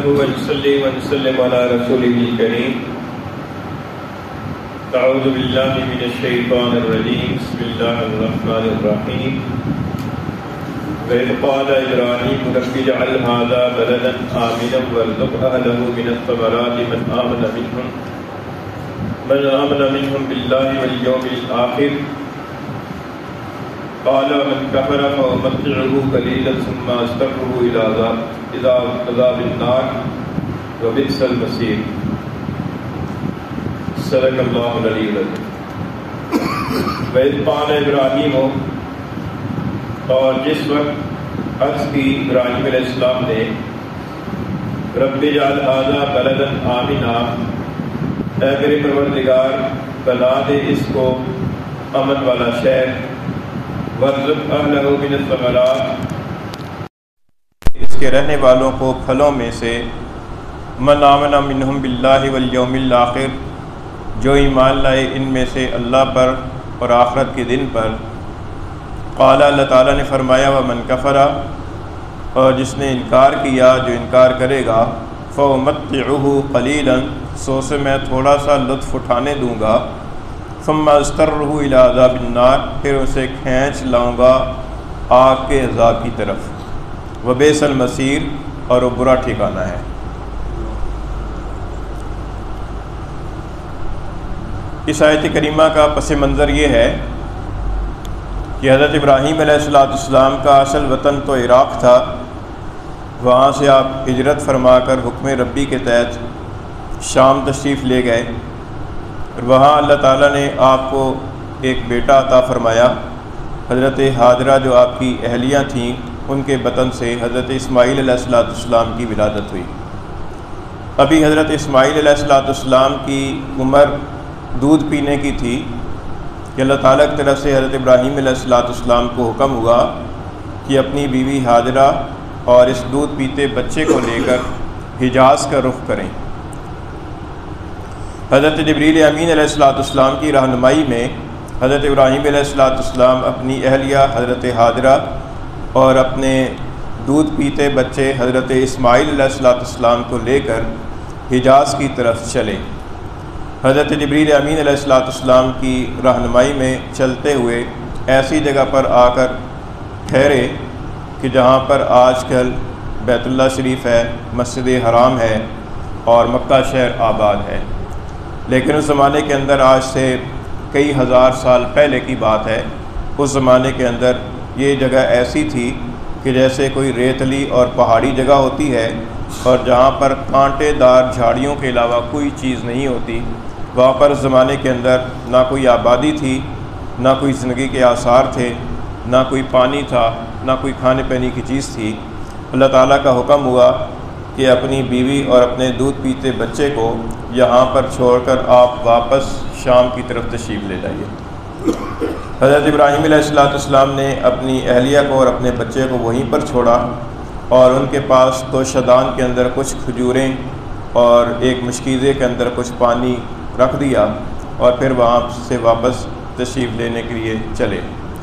ونصلي ونسلم على رسوله الكريم. أعوذ بالله من الشيطان الرجيم. بسم الله الرحمن الرحيم. وإذ قال إبراهيم رب اجعل هذا بلدا آمنا وارزق أهله من الثمرات من آمن منهم بالله واليوم الآخر. قال ومن كفر فأمتعه قليلا ثم أضطره إلى عذاب النار وبئس المصير. صدق اللہ العلی العظیم. وإذ قال ابراہیم، اور جس وقت عرض کی ابراہیم علیہ السلام نے، رب اجعل ھذا بلدا آمنا، اے میرے پروردگار بنا دے اس کو امن والا شہر، وارزق اہلہ من الثمرات، اس کے رہنے والوں کو پھلوں میں سے، من آمن منہم باللہ والیوم الآخر، جو ایمان لائے ان میں سے اللہ پر اور آخرت کے دن پر. قال، اللہ تعالیٰ نے فرمایا، ومن کفر، اور جس نے انکار کیا، جو انکار کرے گا، فأمتعہ قلیلا، سو سے میں تھوڑا سا لطف اٹھانے دوں گا، ثم اضطرہ الی عذاب النار، پھر اسے کھینچ لاؤں گا آگ کے عذاب کی طرف. وبئس المصیر، اور وہ برا ٹھکانہ ہے. اس آیت کریمہ کا پس منظر یہ ہے کہ حضرت ابراہیم علیہ السلام کا اصل وطن تو عراق تھا. وہاں سے آپ ہجرت فرما کر حکم ربی کے تحت شام تشریف لے گئے، اور وہاں اللہ تعالیٰ نے آپ کو ایک بیٹا عطا فرمایا. حضرت ہاجرہ جو آپ کی اہلیہ تھیں، ان کے بطن سے حضرت اسماعیل علیہ السلام کی ولادت ہوئی. ابھی حضرت اسماعیل علیہ السلام کی عمر دودھ پینے کی تھی کہ اللہ تعالیٰ کی طرف سے حضرت ابراہیم علیہ السلام کو حکم ہوا کہ اپنی بیوی ہاجرہ اور اس دودھ پیتے بچے کو لے کر حجاز کا رخ کریں. حضرت جبریل امین علیہ السلام کی رہنمائی میں حضرت ابراہیم علیہ السلام اپنی اہلیہ حضرت ہاجرہ اور اپنے دودھ پیتے بچے حضرت اسماعیل علیہ السلام کو لے کر حجاز کی طرف چلے. حضرت جبریل امین علیہ السلام کی رہنمائی میں چلتے ہوئے ایسی جگہ پر آ کر ٹھہرے کہ جہاں پر آج کل بیت اللہ شریف ہے، مسجد حرام ہے اور مکہ شہر آباد ہے. لیکن اس زمانے کے اندر، آج سے کئی ہزار سال پہلے کی بات ہے، اس زمانے کے اندر یہ جگہ ایسی تھی کہ جیسے کوئی ریتلی اور پہاڑی جگہ ہوتی ہے، اور جہاں پر کانٹے دار جھاڑیوں کے علاوہ کوئی چیز نہیں ہوتی. وہاں پر اس زمانے کے اندر نہ کوئی آبادی تھی، نہ کوئی زندگی کے آثار تھے، نہ کوئی پانی تھا، نہ کوئی کھانے پینے کی چیز تھی. اللہ تعالیٰ کا حکم ہوا کہ اپنی بیوی اور اپنے دودھ پیتے بچے کو یہاں پر چھوڑ کر آپ واپس شام کی طرف تشریف لے جائیے. حضرت ابراہیم علیہ السلام نے اپنی اہلیہ کو اور اپنے بچے کو وہیں پر چھوڑا، اور ان کے پاس تو شدان کے اندر کچھ کھجوریں اور ایک مشکیزے کے اندر کچھ پانی رکھ دیا، اور پھر وہاں سے واپس تشریف لینے کے لیے چلے.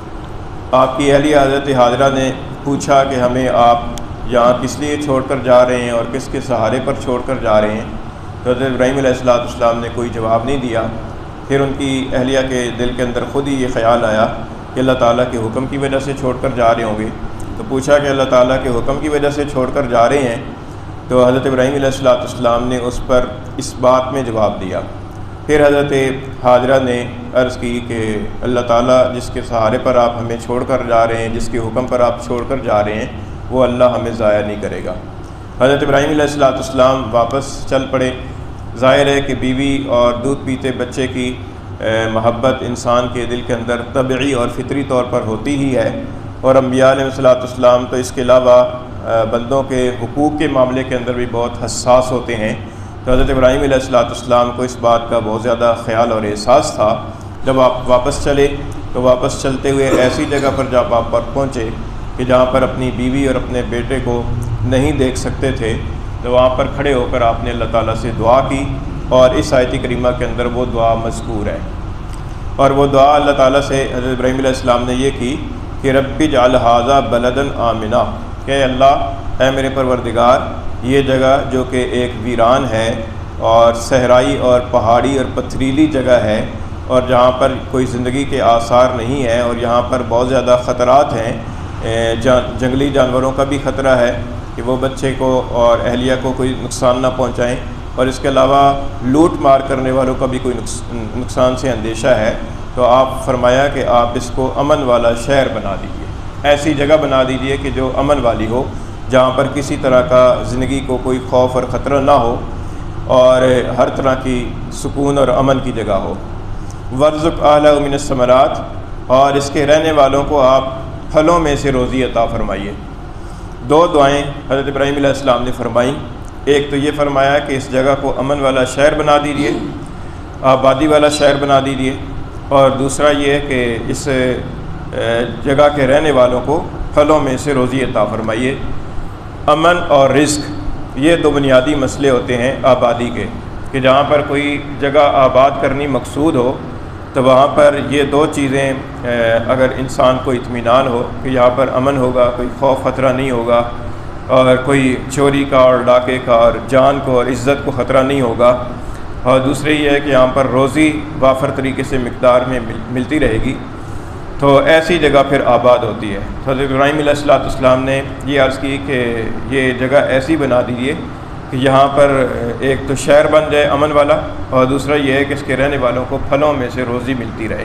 آپ کی اہلیہ حضرت ہاجرہ نے پوچھا کہ ہمیں آپ یہاں کس لیے چھوڑ کر جا رہے ہیں اور کس کے سہارے پر چھوڑ کر جا رہے ہیں؟ تو حضرت ابراہیم علیہ السلام نے کوئی جواب نہیں دیا. پھر ان کی اہلیہ کے دل کے اندر خود ہی یہ خیال آیا کہ اللہ تعالیٰ کے حکم کی وجہ سے چھوڑ کر جا رہے ہوں گے. تو پوچھا کہ اللہ تعالیٰ کے حکم کی وجہ سے چھوڑ کر جا رہے ہیں؟ تو حضرت ابراہیم علیہ السلام نے اس پر اس بات میں جواب دیا. پھر حضرت ہاجرہ نے عرض کی کہ اللہ تعالیٰ جس کے سہارے پر آپ ہمیں چھوڑ کر جا رہے ہیں، جس کے حکم پر آپ چھوڑ کر جا رہے ہیں، وہ اللہ ہمیں ضائع نہیں کرے گا. حضرت ابراہیم علیہ السلام واپس چل پڑے. ظاہر ہے کہ بیوی اور دودھ پیتے بچے کی محبت انسان کے دل کے اندر طبعی اور فطری طور پر ہوتی ہی ہے، اور انبیاء علیہ السلام تو اس کے علاوہ بندوں کے حقوق کے معاملے کے اندر بھی بہت حساس ہوتے ہیں. تو حضرت ابراہیم علیہ السلام کو اس بات کا بہت زیادہ خیال اور احساس تھا. جب آپ واپس چلے تو واپس چلتے ہوئے ایسی جگہ پر جب آپ پر پہنچے کہ جہاں پر اپنی بیوی اور اپنے بیٹے کو نہیں دیکھ سکتے تھے، تو وہاں پر کھڑے ہو کر آپ نے اللہ تعالیٰ سے دعا کی، اور اس آیت کریمہ کے اندر وہ دعا مذکور ہے. اور وہ دعا اللہ تعالیٰ سے حضرت ابراہیم علیہ السلام نے یہ کی کہ رب اجعل ھذا بلدا آمنا، کہ اللہ، اے میرے پروردگار، یہ جگہ جو کہ ایک ویران ہے اور صحرائی اور پہاڑی اور پتھریلی جگہ ہے، اور جہاں پر کوئی زندگی کے آثار نہیں ہیں، اور یہاں پر بہت زیادہ خطرات ہیں، جنگلی جانوروں کا بھی خطرہ ہے کہ وہ بچے کو اور اہلیہ کو کوئی نقصان نہ پہنچائیں، اور اس کے علاوہ لوٹ مار کرنے والوں کا بھی کوئی نقصان سے اندیشہ ہے، تو آپ فرمایا کہ آپ اس کو امن والا شہر بنا دیجیے، ایسی جگہ بنا دیجیے کہ جو امن والی ہو، جہاں پر کسی طرح کا زندگی کو کوئی خوف اور خطرہ نہ ہو، اور ہر طرح کی سکون اور امن کی جگہ ہو۔ وارزق اہلہ من الثمرات، اور اس کے رہنے والوں کو آپ پھلوں میں سے روزی عطا فرمائیے۔ دو دعائیں حضرت ابراہیم علیہ السلام نے فرمائیں، ایک تو یہ فرمایا کہ اس جگہ کو امن والا شہر بنا دیجیے، آبادی والا شہر بنا دیجیے، اور دوسرا یہ کہ اس جگہ کے رہنے والوں کو پھلوں میں سے روزی عطا فرمائیے۔ امن اور رزق یہ دو بنیادی مسئلے ہوتے ہیں آبادی کے، کہ جہاں پر کوئی جگہ آباد کرنی مقصود ہو تو وہاں پر یہ دو چیزیں اگر انسان کو اطمینان ہو کہ یہاں پر امن ہوگا، کوئی خوف خطرہ نہیں ہوگا، اور کوئی چوری کا اور ڈاکے کا اور جان کو اور عزت کو خطرہ نہیں ہوگا، اور دوسری یہ ہے کہ یہاں پر روزی وافر طریقے سے مقدار میں ملتی رہے گی، تو ایسی جگہ پھر آباد ہوتی ہے۔ حضرت ابراہیم علیہ السلام نے یہ عرض کی کہ یہ جگہ ایسی بنا دیجیے کہ یہاں پر ایک تو شہر بن جائے امن والا، اور دوسرا یہ ہے کہ اس کے رہنے والوں کو پھلوں میں سے روزی ملتی رہے۔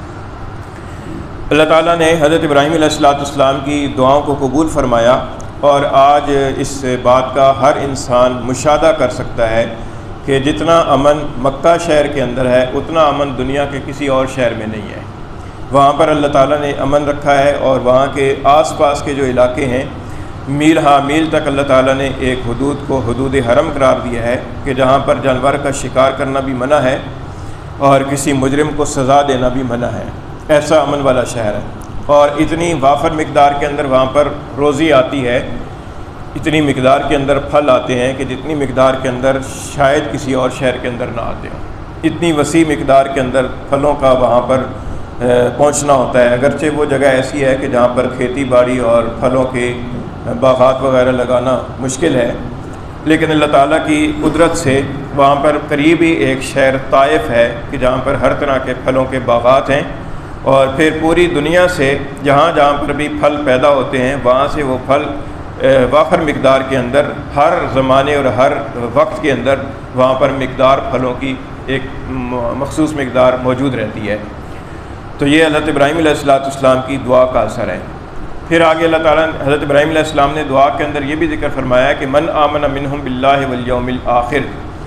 اللہ تعالیٰ نے حضرت ابراہیم علیہ السلام کی دعاؤں کو قبول فرمایا، اور آج اس بات کا ہر انسان مشاہدہ کر سکتا ہے کہ جتنا امن مکہ شہر کے اندر ہے اتنا امن دنیا کے کسی اور شہر میں نہیں ہے۔ وہاں پر اللہ تعالیٰ نے امن رکھا ہے، اور وہاں کے آس پاس کے جو علاقے ہیں میل ہا میل تک اللہ تعالیٰ نے ایک حدود کو حدود حرم قرار دیا ہے کہ جہاں پر جانور کا شکار کرنا بھی منع ہے اور کسی مجرم کو سزا دینا بھی منع ہے، ایسا امن والا شہر ہے، اور اتنی وافر مقدار کے اندر وہاں پر روزی آتی ہے، اتنی مقدار کے اندر پھل آتے ہیں کہ جتنی مقدار کے اندر شاید کسی اور شہر کے اندر نہ آتے ہوں، اتنی وسیع مقدار کے اندر پھلوں کا وہاں پر پہنچنا ہوتا ہے۔ اگرچہ وہ جگہ ایسی ہے کہ جہاں پر کھیتی باڑی اور پھلوں کے باغات وغیرہ لگانا مشکل ہے، لیکن اللہ تعالیٰ کی قدرت سے وہاں پر قریب ہی ایک شہر طائف ہے کہ جہاں پر ہر طرح کے پھلوں کے باغات ہیں، اور پھر پوری دنیا سے جہاں جہاں پر بھی پھل پیدا ہوتے ہیں وہاں سے وہ پھل وافر مقدار کے اندر ہر زمانے اور ہر وقت کے اندر وہاں پر مقدار پھلوں کی ایک مخصوص مقدار موجود رہتی ہے۔ تو یہ حضرت ابراہیم علیہ السلام کی دعا کا اثر ہے۔ پھر آگے اللہ تعالیٰ حضرت ابراہیم علیہ السلام نے دعا کے اندر یہ بھی ذکر فرمایا کہ من آمن منہم باللہ والیوم الآخر،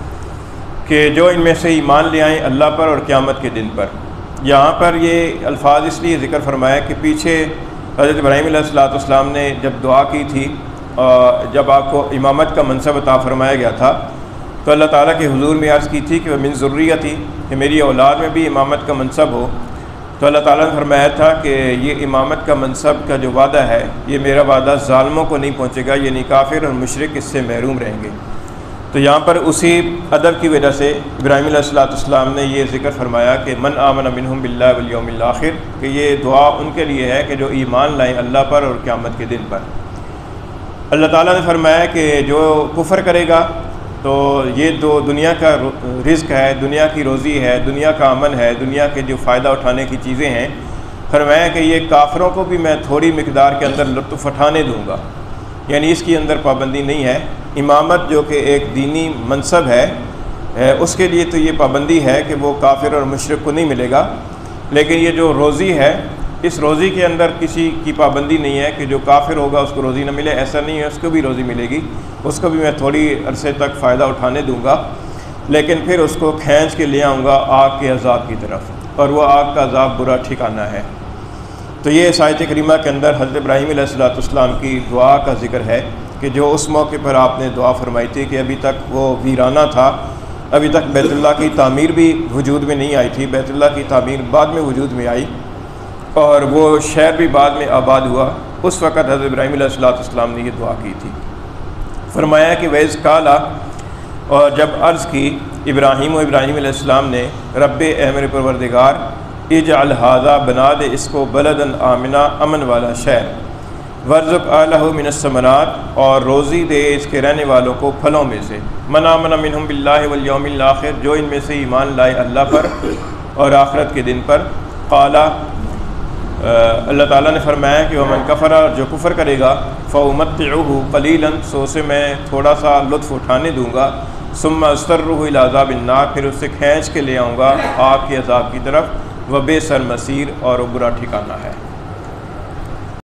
کہ جو ان میں سے ایمان لے آئیں اللہ پر اور قیامت کے دن پر۔ یہاں پر یہ الفاظ اس لیے ذکر فرمایا کہ پیچھے حضرت ابراہیم علیہ السلام نے جب دعا کی تھی، جب آپ کو امامت کا منصب عطا فرمایا گیا تھا، تو اللہ تعالیٰ کے حضور میں عرض کی تھی کہ وہ من ذریتی، کہ میری اولاد میں بھی امامت کا منصب ہو، تو اللہ تعالیٰ نے فرمایا تھا کہ یہ امامت کا منصب کا جو وعدہ ہے یہ میرا وعدہ ظالموں کو نہیں پہنچے گا، یعنی کافر اور مشرک اس سے محروم رہیں گے۔ تو یہاں پر اسی ادب کی وجہ سے ابراہیم علیہ السلام نے یہ ذکر فرمایا کہ من آمن منہم باللہ والیوم الآخر، کہ یہ دعا ان کے لیے ہے کہ جو ایمان لائیں اللہ پر اور قیامت کے دن پر۔ اللہ تعالیٰ نے فرمایا کہ جو کفر کرے گا تو یہ تو دنیا کا رزق ہے، دنیا کی روزی ہے، دنیا کا امن ہے، دنیا کے جو فائدہ اٹھانے کی چیزیں ہیں، فرمایا کہ یہ کافروں کو بھی میں تھوڑی مقدار کے اندر لطف اٹھانے دوں گا، یعنی اس کی اندر پابندی نہیں ہے۔ امامت جو کہ ایک دینی منصب ہے، اس کے لیے تو یہ پابندی ہے کہ وہ کافر اور مشرک کو نہیں ملے گا، لیکن یہ جو روزی ہے اس روزی کے اندر کسی کی پابندی نہیں ہے کہ جو کافر ہوگا اس کو روزی نہ ملے، ایسا نہیں ہے، اس کو بھی روزی ملے گی، اس کو بھی میں تھوڑی عرصے تک فائدہ اٹھانے دوں گا، لیکن پھر اس کو کھینچ کے لے آؤں گا آگ کے عذاب کی طرف، اور وہ آگ کا عذاب برا ٹھکانہ ہے۔ تو یہ اس آیت کریمہ کے اندر حضرت ابراہیم علیہ السلام کی دعا کا ذکر ہے کہ جو اس موقع پر آپ نے دعا فرمائی تھی کہ ابھی تک وہ ویرانہ تھا، ابھی تک بیت اللہ کی تعمیر بھی وجود میں نہیں آئی تھی، بیت اللہ کی تعمیر بعد میں وجود میں آئی اور وہ شہر بھی بعد میں آباد ہوا، اس وقت حضرت ابراہیم علیہ السلام نے یہ دعا کی تھی۔ فرمایا کہ وَإِذْ قَالَ، اور جب عرض کی ابراہیم علیہ السلام نے، رب اے میرے پروردگار، اجعل ھذا، بنا دے اس کو، بلدن آمنا، امن والا شہر، ورزق اہلہ من الثمرات، اور روزی دے اس کے رہنے والوں کو پھلوں میں سے، من آمن منہم باللہ والیوم الآخر، جو ان میں سے ایمان لائے اللہ پر اور آخرت کے دن پر۔ قال، اللہ تعالیٰ نے فرمایا کہ ومن کفر، جو کفر کرے گا، فأمتعہ قلیلا، سو اسے میں تھوڑا سا لطف اٹھانے دوں گا، ثم استرہ الی عذاب النار، پھر اسے کھینچ کے لے آؤں گا آگ کے عذاب کی طرف، وبئس المصیر، اور وہ برا ٹھکانہ ہے۔